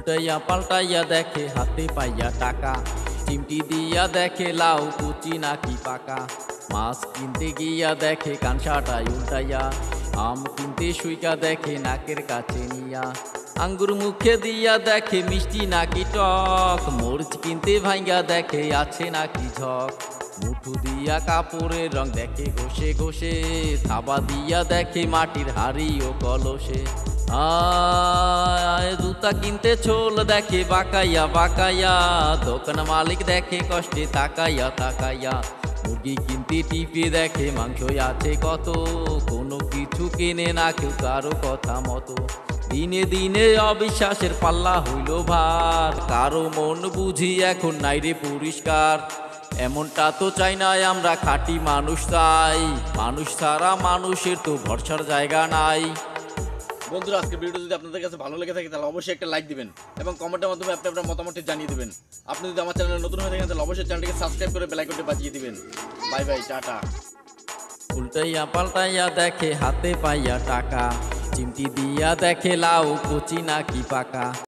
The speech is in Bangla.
উল্টাইয়া পাল্টাইয়া দেখে হাতে পাইয়া টাকা, চিমটি দিয়া দেখে লাউ কুচি নাকি পাকা। মাছ কিনতে গিয়া দেখে কানসাটাই উল্টাইয়া, আম কিনতে সুইকা দেখে নাকের কাছে নিয়া। আঙ্গুর মুখে দিয়া দেখে মিষ্টি নাকি টক, মরিচ কিনতে ভাঙ্গা দেখে আছে নাকি ঝক। মুঠু দিয়া কাপড়ের রং দেখে ঘষে ঘষে, থাবা দিয়া দেখে মাটির হাড়ি ও কলসে। জুতা কিনতে ছোল দেখে বাঁকাইয়া বাঁকাইয়া, দোকান মালিক দেখে কষ্টে তাকাইয়া তাকাইয়া। মুরগি কিনতে টিপে দেখে মাংস আছে কত, কোনো কিছু কেনে না কেউ কারো কথা মতো। দিনে দিনে অবিশ্বাসের পাল্লা হইল ভার, কারো মন বুঝি এখন নাই রে পরিষ্কার। এমনটা তো চাই না আমরা, খাঁটি মানুষ চাই, মানুষ ছাড়া মানুষের তো ভরসার জায়গা নাই। বন্ধুরা, আজকে ভিডিও যদি আপনাদের কাছে ভালো লেগে থাকে তাহলে অবশ্যই একটা লাইক দিবেন এবং কমেন্টের মাধ্যমে আপনি আপনার মতামতটি জানিয়ে দিবেন। আপনি যদি আমার চ্যানেলে নতুন হয়ে থাকেন তাহলে অবশ্যই চ্যানেলটিকে সাবস্ক্রাইব করে বেল আইকনটি বাজিয়ে দিবেন। বাই বাই, টাটা। উল্টাইয়া পাল্টাইয়া দেখে হাতে পাইয়া টাকা, চিমটি দিয়া দেখে লাউ কুচি নাকি পাকা।